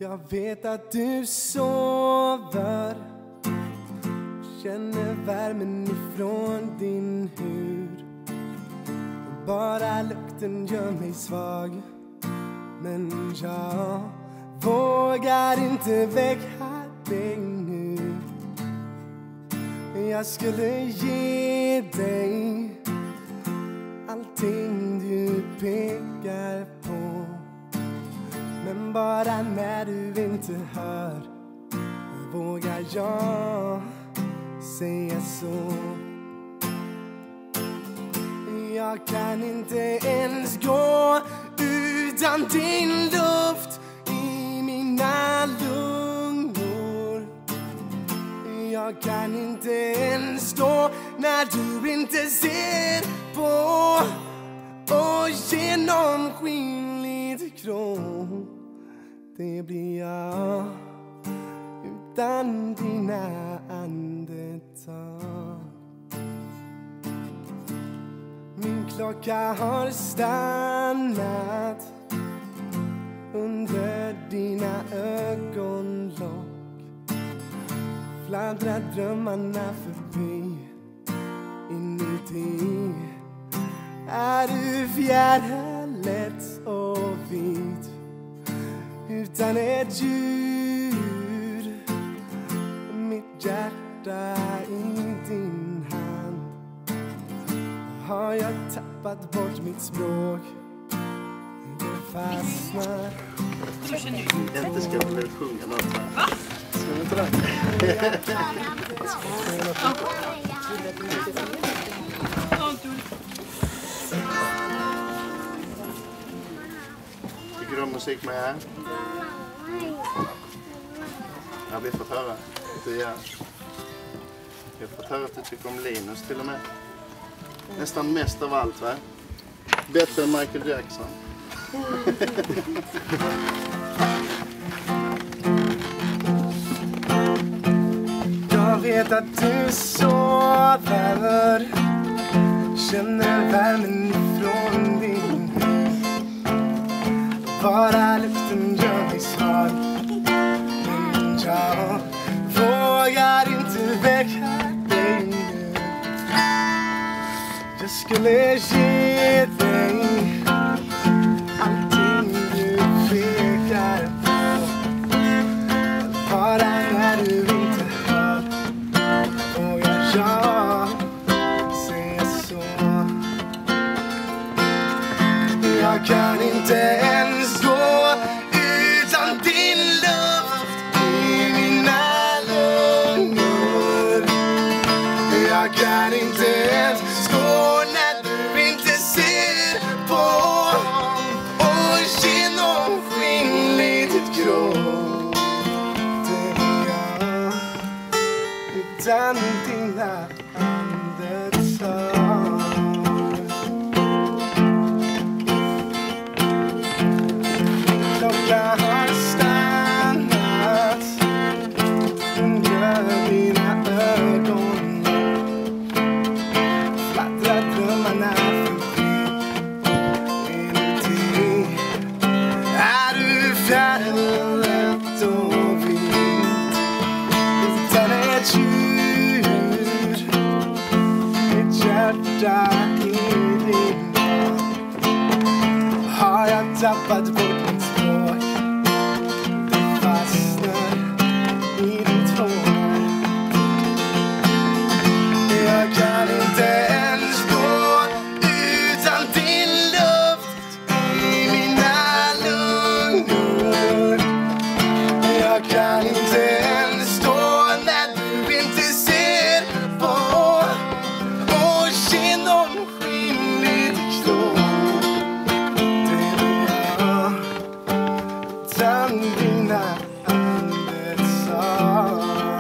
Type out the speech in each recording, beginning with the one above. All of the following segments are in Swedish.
Jag vet att du sover, känner värmen ifrån din hud. Bara lukten gör mig svag, men jag vågar inte väcka dig nu. Jag skulle ge dig allting du pekar på, men bara när du inte hör vågar jag säga så. Jag kan inte ens gå utan din luft i mina lungor. Jag kan inte ens stå när du inte ser på. Och genomskinligt grå, det blir jag utan dina andetag. Min klocka har stannat under dina ögonlock. Fladdrar drömmarna förbi inuti. Är du fjärilet och vit utan ett ljud? Mitt hjärta i din hand. Har jag tappat bort mitt språk? Det fastnar. Inte ska jag väl sjunga något här. Va? Ska vi inte det? Tycker du om musik med här? Ja, vi har fått höra. Vi har fått höra att du tycker om Linus till och med. Nästan mest av allt, va? Bättre än Michael Jackson. Jag vet att du sover, känner värmen ifrån din hud. Bara luften gör mig svag, men jag vågar inte väcka dig nu. Jag skulle ge dig allting du pekar på, bara när du inte hör vågar jag säga så. Jag kan inte ens gå utan din luft i mina lungor. Jag kan inte ens stå när du inte ser på. Och genomskinligt grå, det blir jag utan dina andetag. Klockan har stannat under dina ögon. Fladdrar drömmarna förbi inuti. Är du fjärilet och vit utan ett ljud? Mitt hjärta i din hand. Har jag tappat bort mitt språk? Det fastnar i ditt hår. Jag kan inte ens gå utan din luft i mina lungor. Jag kan inte ens stå när du inte ser på. Och genomskinligt grå, det blir jag utan dina andetag.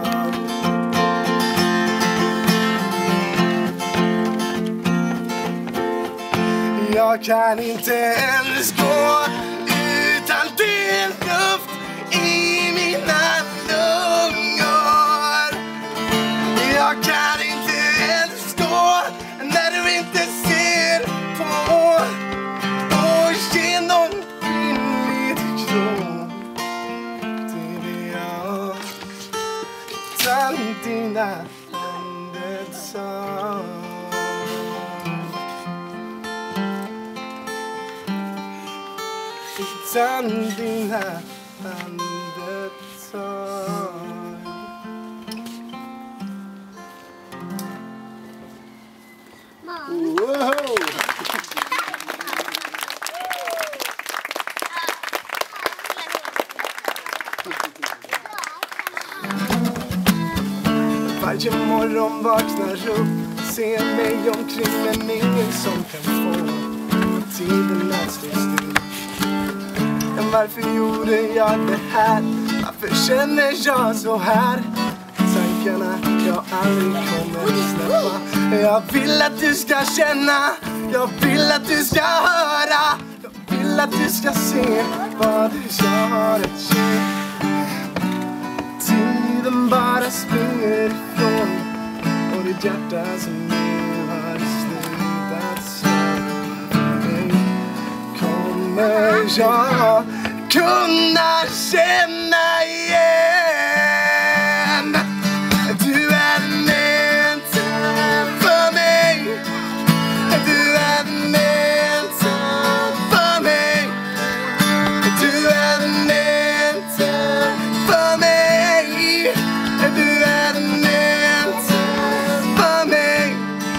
Jag kan inte ens gå utan din luft i mina lungor. Jag kan inte ens stå när du inte ser på. Och genomskinligt grå, dina andetag. Utan dina andetag. Wow! Varje morgon vaknar upp, ser mig omkring, men ingen som kan få tiden att stå still. Men varför gjorde jag det här? Varför känner jag så här? Tankarna jag aldrig kommer släppa. Jag vill att du ska känna, jag vill att du ska höra, jag vill att du ska se vad du har att ge. Tiden bara springer ifrån, och ditt hjärta som nu har slutat slå dig kommer jag kunna känna igen. Du är mental för mig, du är mental för mig, du är mental för mig, du är mental för mig.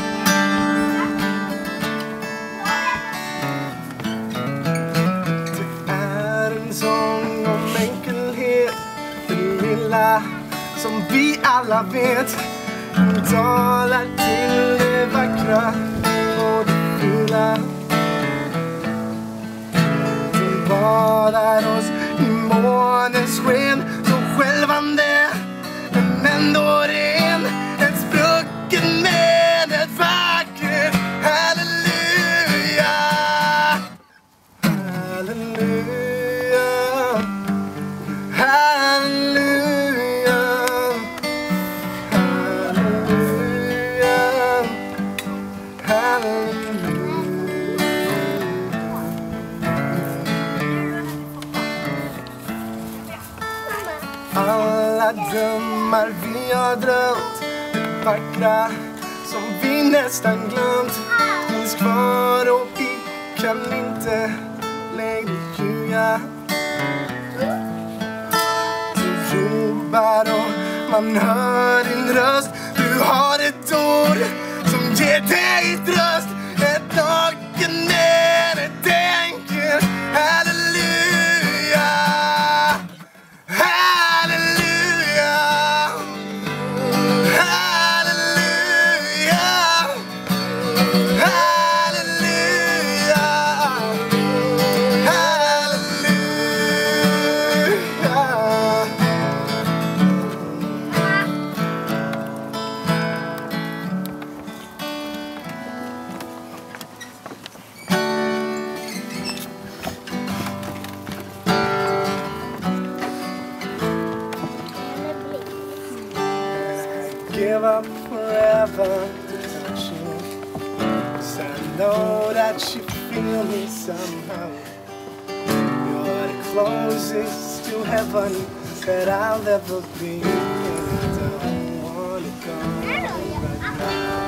Det är en sång om enkelhet, det lilla som vi alla vet, talar till det vackra och det fula. Den badar oss i månens sken, så skälvande men ändå ren. Ett sprucken med ett vackert halleluja. Halleluja, halleluja, halleluja, alla drömmar vi har drömt, det vackra som vi nästan glömt, finns kvar och vi kan inte längre ljuga. Du ropar och man hör din röst, du har ett ord som ger dig tröst. Ett naken men ett enkelt halleluja. Halleluja, halleluja, halleluja, halleluja. Give up forever to touch you, 'cause I know that you feel me somehow. You're the closest to heaven that I'll ever be. And I don't wanna go right now.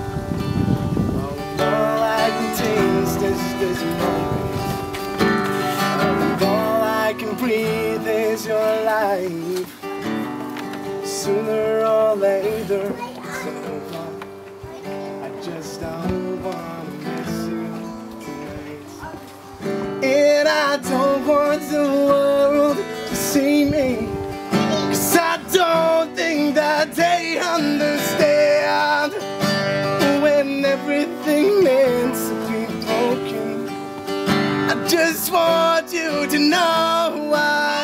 All I can taste is this moment, and all I can breathe is your life. Sooner or later, it's over. I just don't want to miss you tonight. And I don't want the world to see me, 'cause I don't think that they understand when everything meant to be broken. I just want you to know why.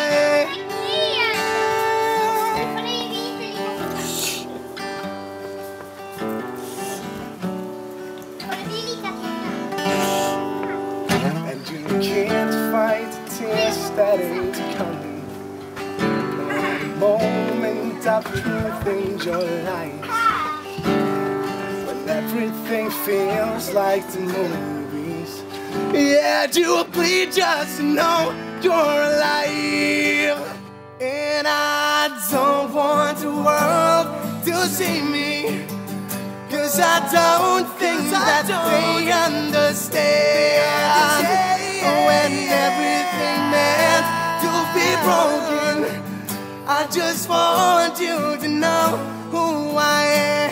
That ain't coming. The moment of truth in your life, when everything feels like the movies. Yeah, do please just know you're alive. And I don't want the world to see me, 'cause I don't think that they understand. When everything meant to be broken, I just want you to know who I am.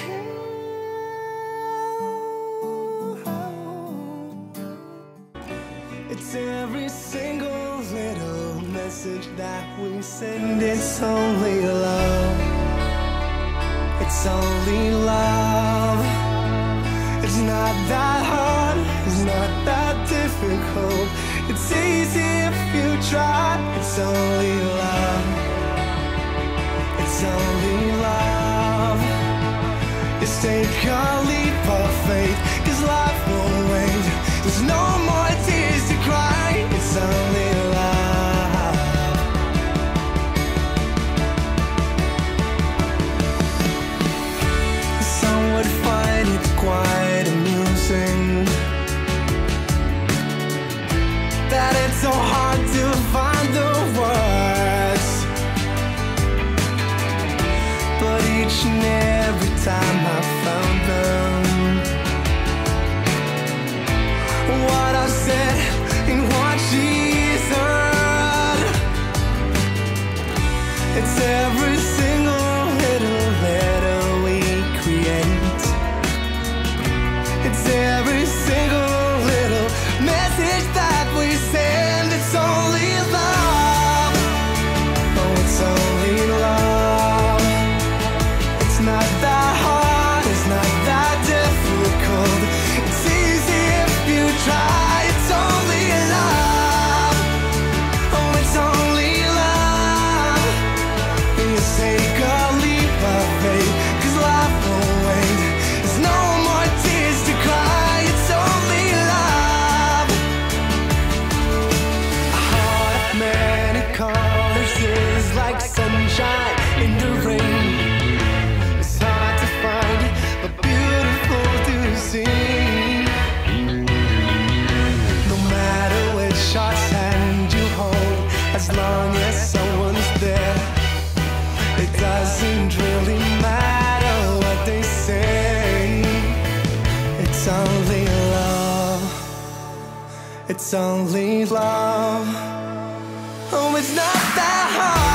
It's every single little message that we send. It's only love. It's only love. It's not that hard. It's not that difficult. It's easy if you try. It's only love. It's only love. Just take a leap of faith, 'cause life won't wait. There's no more tears to cry. It's only love. Some would find it quite amusing that it's so hard to find the words, but each and every time I found them, what I've said and what she's heard, it's every single little letter we create. It's every single little message that we send. It's only love. Oh, it's only love. It's not that hard. It's not that difficult. It's easy if you try. It's only love. Oh, it's only love. And you take a leap of faith, 'cause life won't wait. There's no more tears to cry. It's only love. A heart of many colors is like sunshine in the rain. It's hard to find, but beautiful to see. No matter which heart's hand you hold, as long as someone's there, it doesn't really matter what they say. It's only love. It's only love. Oh, it's not that hard.